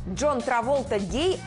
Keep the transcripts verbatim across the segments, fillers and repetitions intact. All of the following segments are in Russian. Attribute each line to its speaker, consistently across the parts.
Speaker 1: Джон Траволта гей,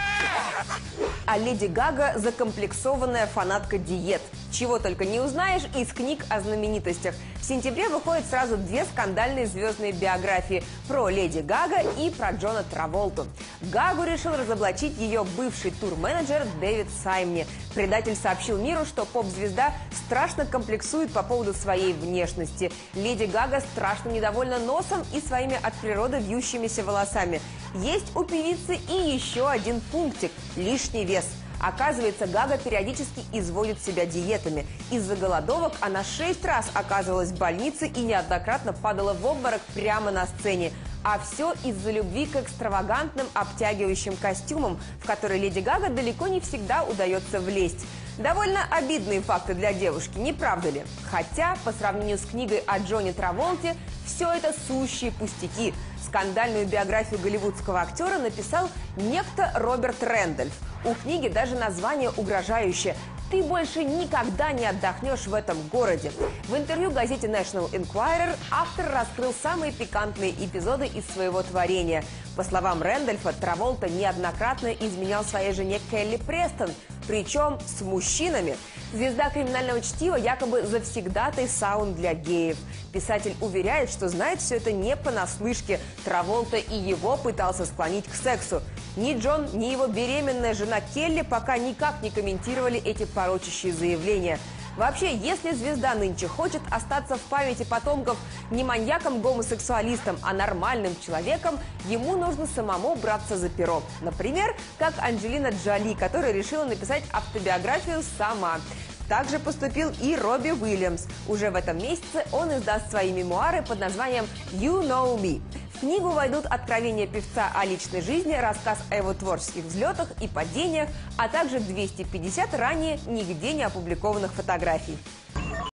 Speaker 1: а Леди Гага закомплексованная фанатка диет. Чего только не узнаешь из книг о знаменитостях. В сентябре выходят сразу две скандальные звездные биографии про Леди Гага и про Джона Траволту. Гагу решил разоблачить ее бывший тур-менеджер Дэвид Саймни. Предатель сообщил миру, что поп-звезда страшно комплексует по поводу своей внешности. Леди Гага страшно недовольна носом и своими от природы вьющимися волосами. Есть у певицы и еще один пунктик – лишний вес. Оказывается, Гага периодически изводит себя диетами. Из-за голодовок она шесть раз оказывалась в больнице и неоднократно падала в обморок прямо на сцене. А все из-за любви к экстравагантным обтягивающим костюмам, в которые Леди Гага далеко не всегда удается влезть. Довольно обидные факты для девушки, не правда ли? Хотя, по сравнению с книгой о Джоне Траволте, все это сущие пустяки. Скандальную биографию голливудского актера написал некто Роберт Рэндольф. У книги даже название угрожающее «Ты больше никогда не отдохнешь в этом городе». В интервью газете National Enquirer автор раскрыл самые пикантные эпизоды из своего творения. По словам Рэндольфа, Траволта неоднократно изменял своей жене Келли Престон, причем с мужчинами. Звезда криминального чтива якобы завсегдатай саун для геев. Писатель уверяет, что знает все это не понаслышке. Траволта и его пытался склонить к сексу. Ни Джон, ни его беременная жена Келли пока никак не комментировали эти порочащие заявления. Вообще, если звезда нынче хочет остаться в памяти потомков не маньяком-гомосексуалистом, а нормальным человеком, ему нужно самому браться за перо. Например, как Анджелина Джоли, которая решила написать автобиографию сама. Также поступил и Робби Уильямс. Уже в этом месяце он издаст свои мемуары под названием «You Know Me». В книгу войдут откровения певца о личной жизни, рассказ о его творческих взлетах и падениях, а также двести пятьдесят ранее нигде не опубликованных фотографий.